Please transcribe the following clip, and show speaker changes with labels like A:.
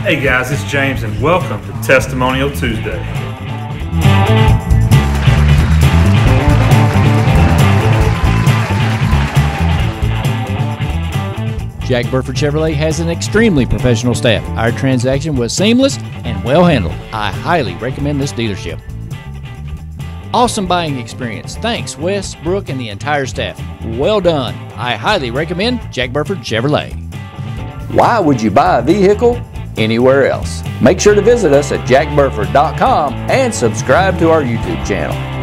A: Hey guys, it's James and welcome to Testimonial Tuesday.
B: Jack Burford Chevrolet has an extremely professional staff. Our transaction was seamless and well handled. I highly recommend this dealership. Awesome buying experience. Thanks, Wes, Brooke, and the entire staff. Well done. I highly recommend Jack Burford Chevrolet.
C: Why would you buy a vehicle anywhere else? Make sure to visit us at jackburford.com and subscribe to our YouTube channel.